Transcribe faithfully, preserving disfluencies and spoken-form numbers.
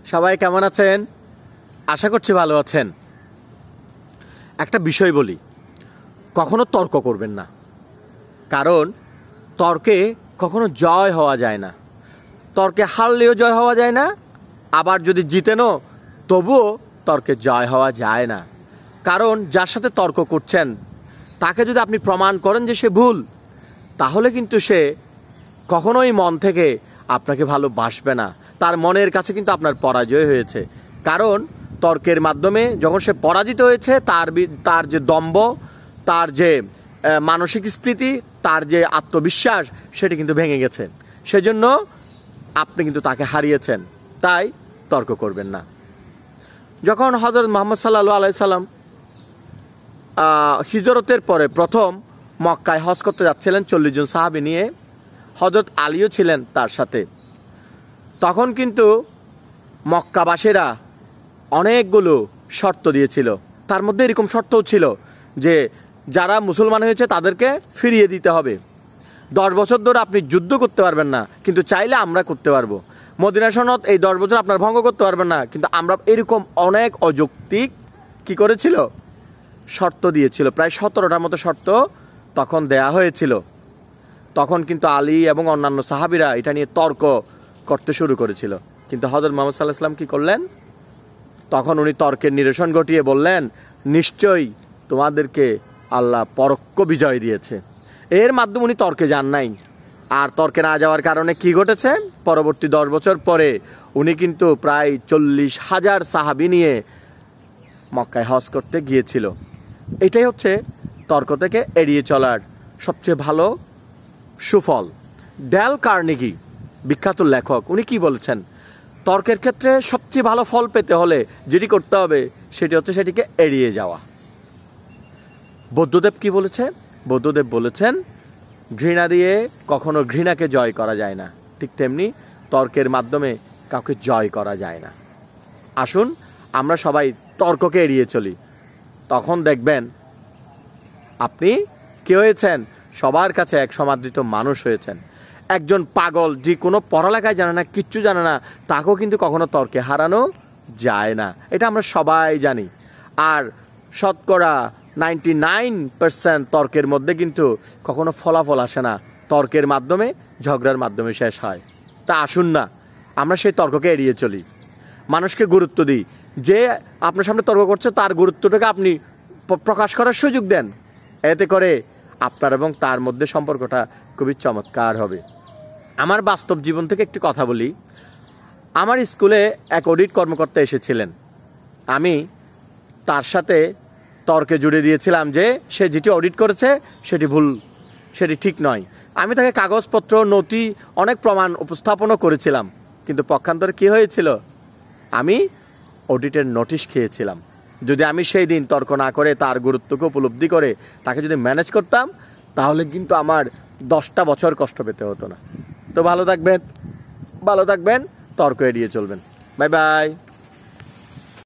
সবাই কেমন আছেন? আশা করছি ভালো আছেন। একটা বিষয় বলি, কখনো তর্ক করবেন না, কারণ তর্কে কখনো জয় হওয়া যায় না। তর্কে হারলেও জয় হওয়া যায় না, আবার যদি জিতেনও তবুও তর্কে জয় হওয়া যায় না। কারণ যার সাথে তর্ক করছেন তাকে যদি আপনি প্রমাণ করেন যে সে ভুল, তাহলে কিন্তু সে কখনোই মন থেকে আপনাকে ভালোবাসবে না। তার মনের কাছে কিন্তু আপনার পরাজয় হয়েছে। কারণ তর্কের মাধ্যমে যখন সে পরাজিত হয়েছে, তার তার যে দম্ভ, তার যে মানসিক স্থিতি, তার যে আত্মবিশ্বাস, সেটি কিন্তু ভেঙে গেছে। সেজন্য আপনি কিন্তু তাকে হারিয়েছেন। তাই তর্ক করবেন না। যখন হযরত মুহাম্মদ সাল্লাল্লাহু আলাইহি সাল্লাম হিজরতের পরে প্রথম মক্কায় হজ করতে যাচ্ছিলেন চল্লিশ জন সাহাবী নিয়ে, হযরত আলীও ছিলেন তার সাথে। তখন কিন্তু মক্কাবাসীরা অনেকগুলো শর্ত দিয়েছিল। তার মধ্যে এরকম শর্তও ছিল যে যারা মুসলমান হয়েছে তাদেরকে ফিরিয়ে দিতে হবে। দশ বছর ধরে আপনি যুদ্ধ করতে পারবেন না, কিন্তু চাইলে আমরা করতে পারবো। মদিনা সনদ এই দশ বছর আপনার ভঙ্গ করতে পারবেন না, কিন্তু আমরা এরকম অনেক অযৌক্তিক কি করেছিল শর্ত দিয়েছিল। প্রায় সতেরোটার মতো শর্ত তখন দেয়া হয়েছিল। তখন কিন্তু আলী এবং অন্যান্য সাহাবীরা এটা নিয়ে তর্ক করতে শুরু করেছিল। কিন্তু হযরত মুহাম্মদ সাল্লাল্লাহু আলাইহি ওয়াসাল্লাম কি করলেন? তখন উনি তর্কের নিরসন ঘটিয়ে বললেন, নিশ্চয়ই তোমাদেরকে আল্লাহ পরোক্ষ বিজয় দিয়েছে। এর মাধ্যমে উনি তর্কে যান নাই। আর তর্কে না যাওয়ার কারণে কি ঘটেছে? পরবর্তী দশ বছর পরে উনি কিন্তু প্রায় চল্লিশ হাজার সাহাবী নিয়ে মক্কায় হজ করতে গিয়েছিল। এটাই হচ্ছে তর্ক থেকে এড়িয়ে চলার সবচেয়ে ভালো সুফল। ডেল কার্নেগি, বিখ্যাত লেখক, উনি কি বলেছেন? তর্কের ক্ষেত্রে সবচেয়ে ভালো ফল পেতে হলে যেটি করতে হবে সেটি হচ্ছে সেটিকে এড়িয়ে যাওয়া। বুদ্ধদেব কি বলেছে? বুদ্ধদেব বলেছেন, ঘৃণা দিয়ে কখনো ঘৃণাকে জয় করা যায় না, ঠিক তেমনি তর্কের মাধ্যমে কাউকে জয় করা যায় না। আসুন আমরা সবাই তর্ককে এড়িয়ে চলি। তখন দেখবেন আপনি কি হয়েছেন? সবার কাছে এক সমাদৃত মানুষ হয়েছেন। একজন পাগল যে কোনো পড়ালেখায় জানে না, কিচ্ছু জানে না, তাকেও কিন্তু কখনো তর্কে হারানো যায় না। এটা আমরা সবাই জানি। আর শতকরা নাইনটি নাইন পার্সেন্ট তর্কের মধ্যে কিন্তু কখনো ফলাফল আসে না, তর্কের মাধ্যমে, ঝগড়ার মাধ্যমে শেষ হয়। তা আসুন না আমরা সেই তর্ককে এড়িয়ে চলি, মানুষকে গুরুত্ব দিই। যে আপনার সামনে তর্ক করছে তার গুরুত্বটাকে আপনি প্রকাশ করার সুযোগ দেন। এতে করে আপনার এবং তার মধ্যে সম্পর্কটা খুবই চমৎকার হবে। আমার বাস্তব জীবন থেকে একটি কথা বলি। আমার স্কুলে এক অডিট কর্মকর্তা এসেছিলেন। আমি তার সাথে তর্কে জুড়ে দিয়েছিলাম যে সে যেটি অডিট করেছে সেটি ভুল, সেটি ঠিক নয়। আমি তাকে কাগজপত্র, নথি, অনেক প্রমাণ উপস্থাপনও করেছিলাম। কিন্তু পক্ষান্তরে কি হয়েছিল? আমি অডিটের নোটিশ খেয়েছিলাম। যদি আমি সেই দিন তর্ক না করে তার গুরুত্বকে উপলব্ধি করে তাকে যদি ম্যানেজ করতাম, তাহলে কিন্তু আমার দশটা বছর কষ্ট পেতে হতো না। তো ভালো থাকবেন, ভালো থাকবেন, তর্ক এড়িয়ে চলবেন। Bye by.